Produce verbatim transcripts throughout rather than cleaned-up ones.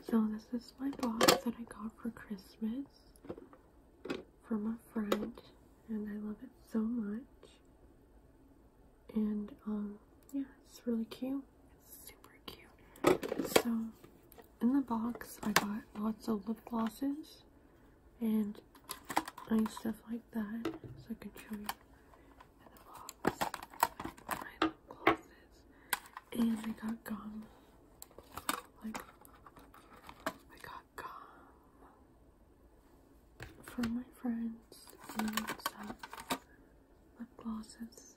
So this is my box that I got for Christmas from a friend, and I love it so much. And um yeah, it's really cute. It's super cute. So in the box I got lots of lip glosses and nice stuff like that, so I can show you in the box. My lip glosses. And I got gum. Like, I got gum for my friends and some lip glosses.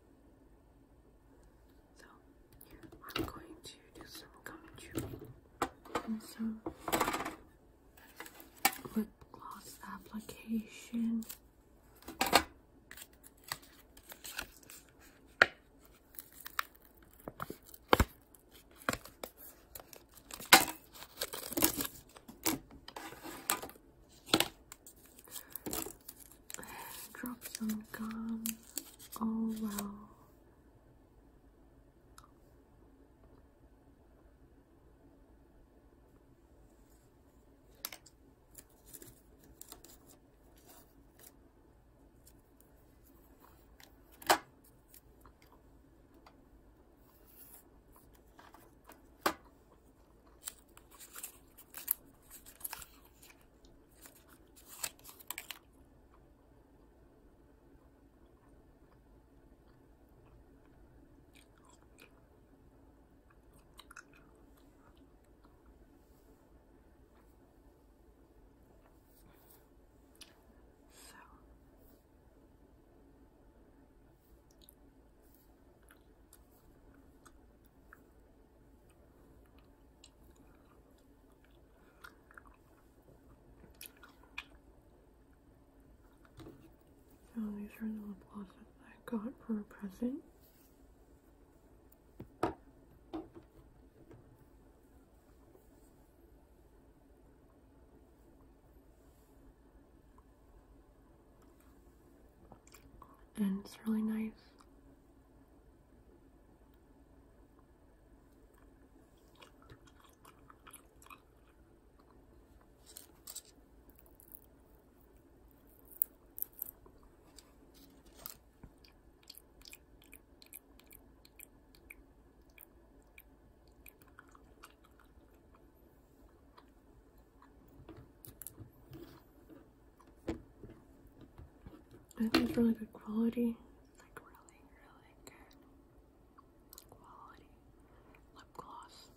So I'm going to do some gum chewing and some lip gloss application. Drop some gum. Oh wow. So these are the lip glosses I got for a present. And it's really nice. I think it's really good quality. It's like really, really good quality lip gloss.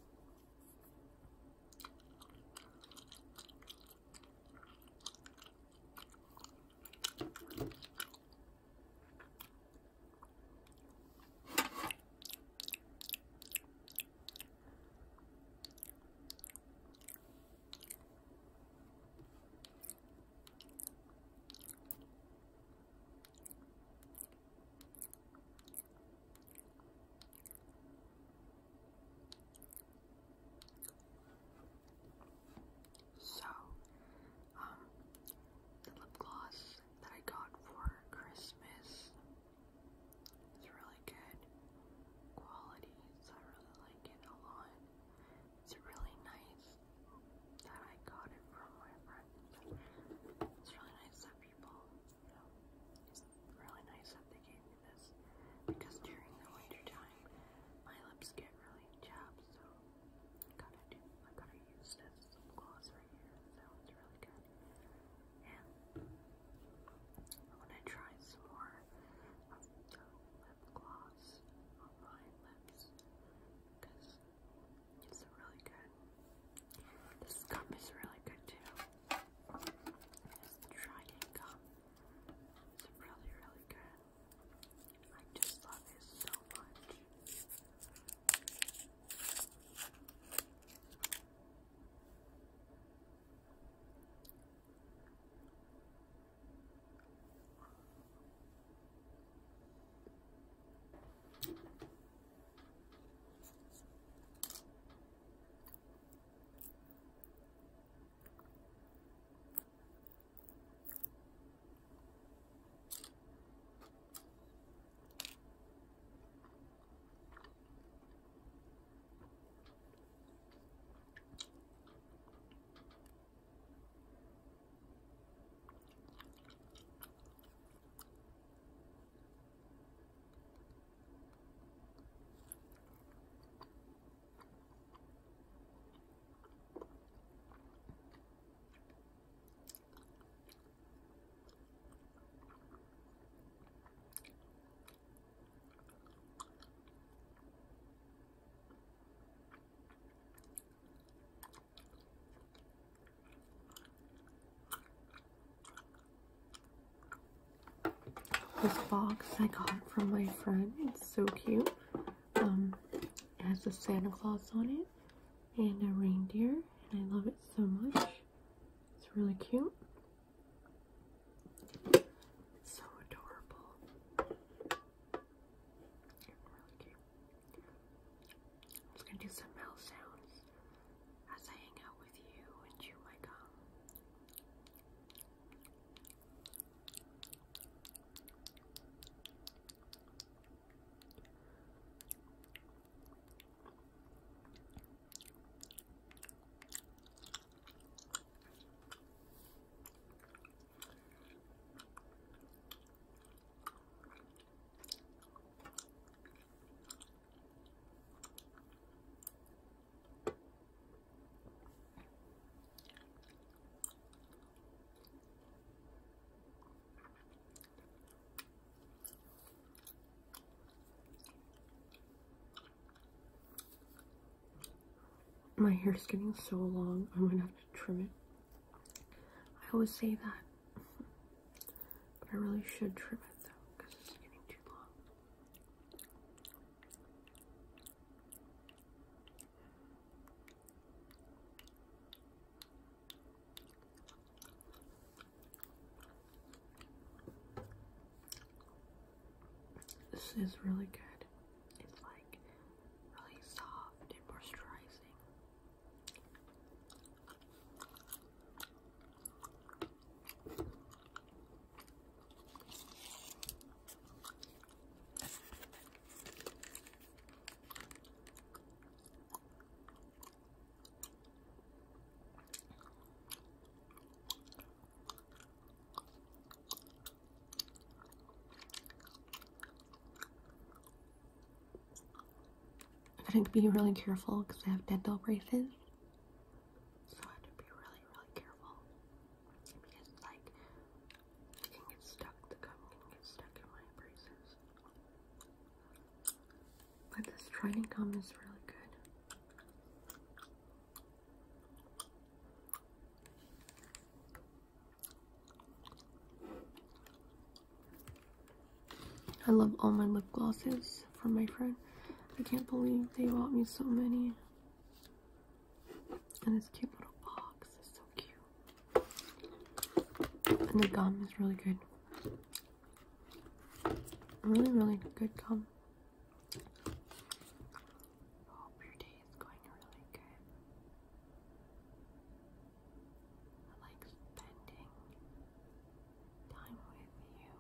this box I got from my friend. It's so cute. Um, it has a Santa Claus on it and a reindeer, and I love it so much. It's really cute. So adorable. Really cute. I'm just gonna do some mouth sounds as I hang out with you and chew my gum. My hair's getting so long, I'm gonna have to trim it. I always say that, but I really should trim it though, because it's getting too long. This is really good. It's like really soft and moisturizing. I have to be really careful because I have dental braces, so I have to be really, really careful because like it can get stuck, the gum can get stuck in my braces. But this Trident gum is really good. I love all my lip glosses from my friend. I can't believe they bought me so many. And this cute little box is so cute. And the gum is really good. Really, really good gum. Hope your day is going really good. I like spending time with you.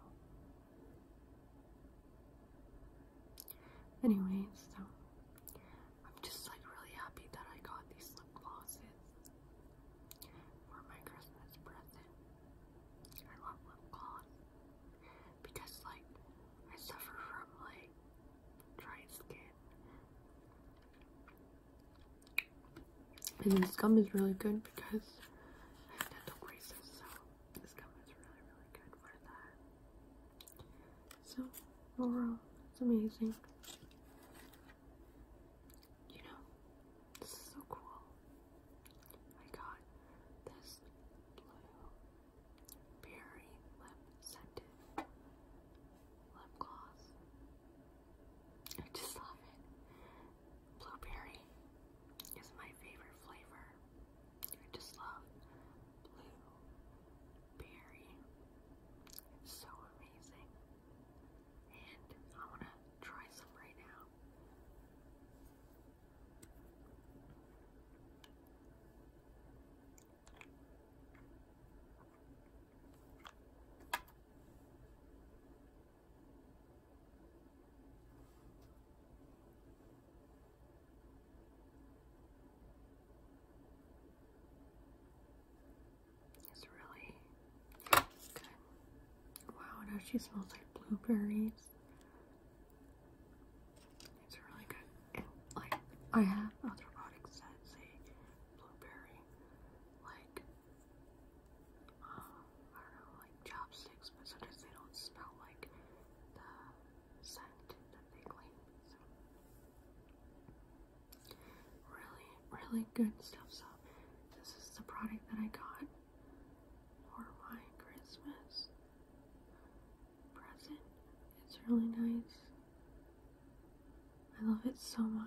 Anyways, so I'm just like really happy that I got these lip glosses for my Christmas present. I love lip gloss because like I suffer from like dry skin. And this gum is really good because I have dental braces, so this gum is really, really good for that. So overall, it's amazing. You know, this is so cool. I got this blue berry lip scented lip gloss. I just love it. Blueberry is my favorite flavor. I just love blueberry. It's so amazing. And I want to try some right now. It's really good. Wow, it actually smells like blueberries. It's really good. And like, I have other products that say blueberry, like, um, I don't know, like chopsticks, but sometimes they don't smell like the scent that they claim. So, really, really good stuff. So, this is the product that I got for my Christmas present. really nice. I love it so much.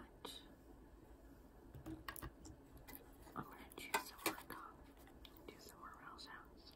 I'm gonna choose some more gum. Do some more round sounds.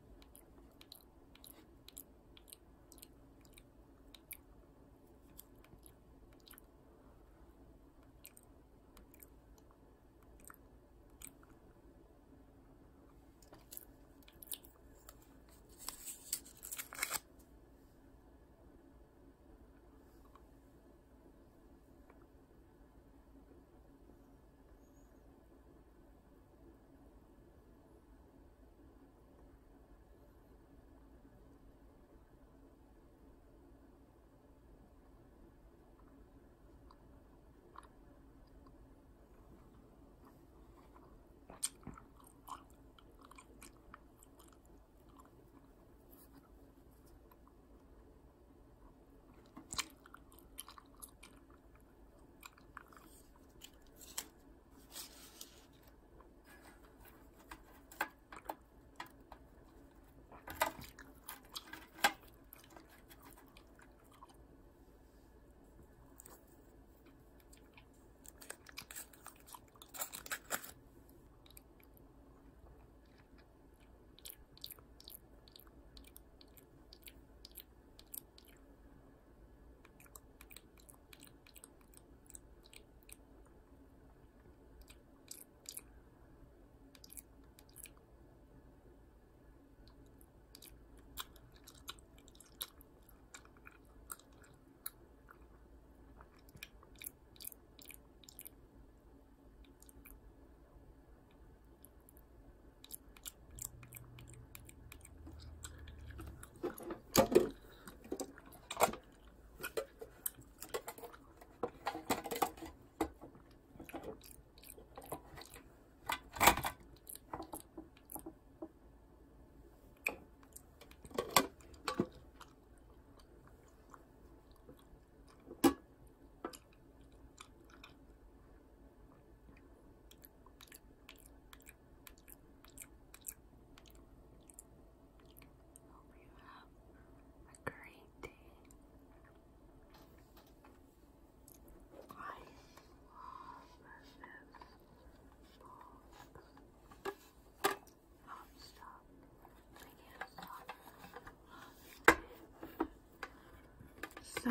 So,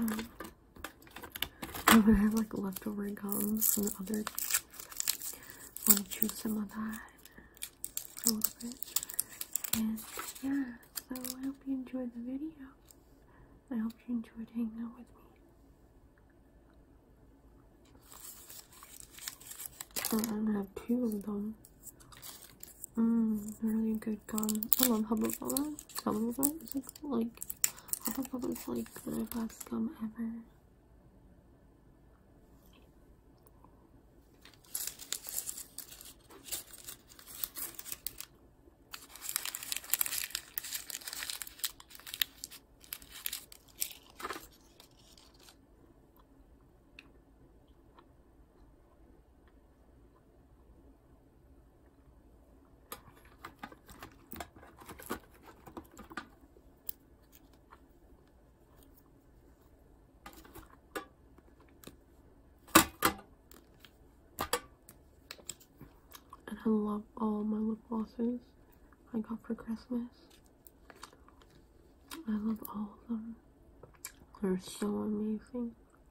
I'm gonna have like leftover gum from the other. I want to chew some of that a little bit. And yeah, so I hope you enjoyed the video. I hope you enjoyed hanging out with me. I'm gonna have two of them. Mmm, really good gum. I love Hubba Bubba. Hubba Bubba is like, like Hubba Bubba is like the best gum ever. I love all my lip glosses I got for Christmas. I love all of them. They're so amazing.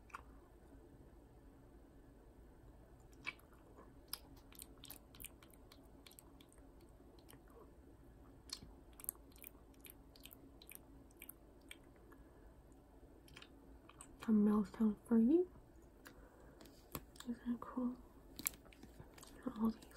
A milestone for you. Isn't that cool? All these.